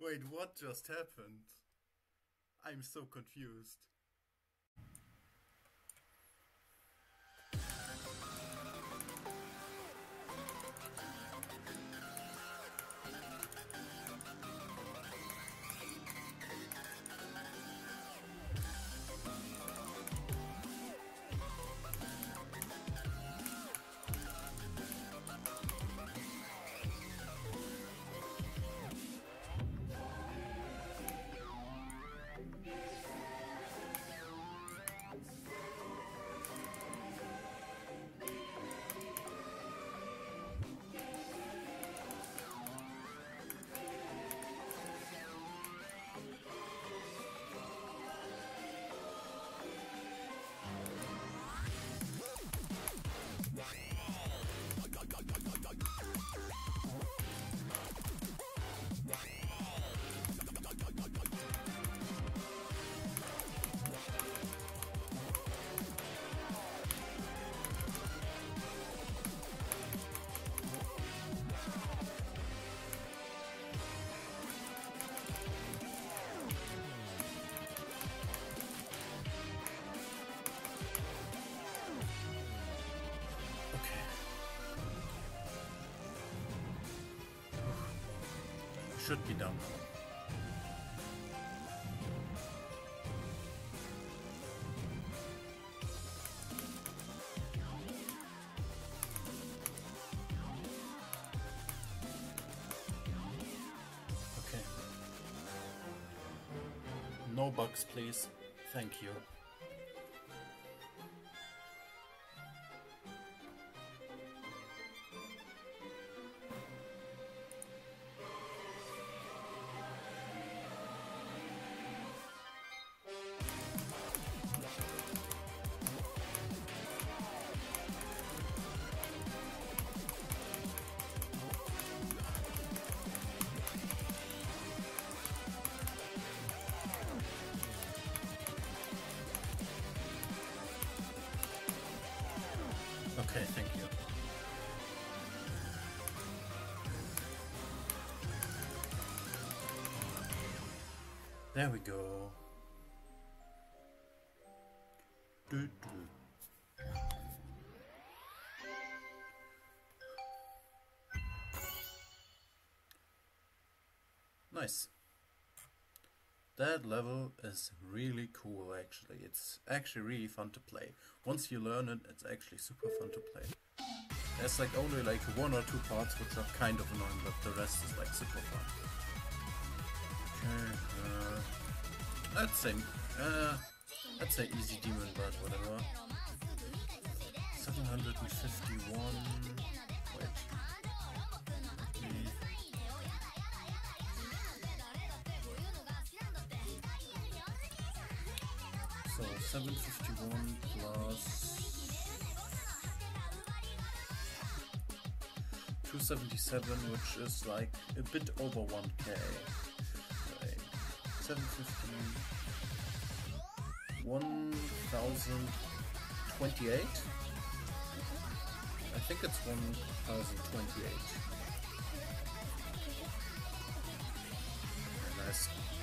Wait, what just happened? I'm so confused. Should be done now. Okay. No bugs, please. Thank you. Okay, thank you. There we go. Nice. That level is really cool actually. It's actually really fun to play. Once you learn it, it's actually super fun to play. There's like only like 1 or 2 parts which are kind of annoying, but the rest is like super fun. Okay, I'd say easy demon, but whatever. 751. Wait. So 751 plus 277, which is like a bit over 1k. Right. 750, 1028. I think it's 1028. Very nice.